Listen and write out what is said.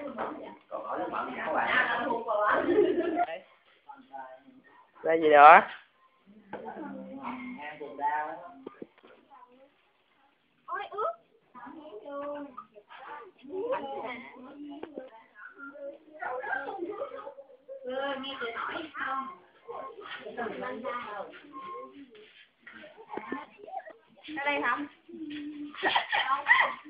Đây gì nữa? Ôi ướt. Nghe chị hỏi không? Ở đây không?